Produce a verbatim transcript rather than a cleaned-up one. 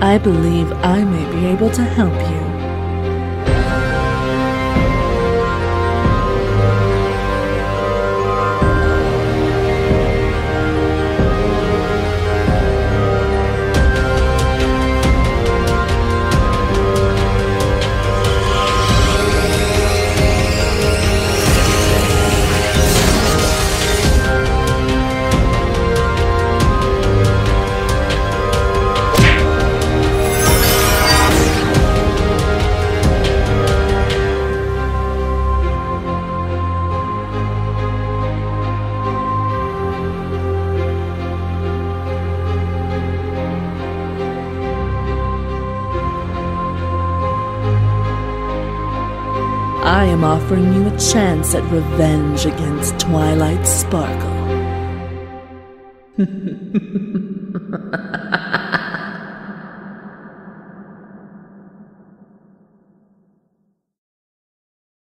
I believe I may be able to help you. I am offering you a chance at revenge against Twilight Sparkle.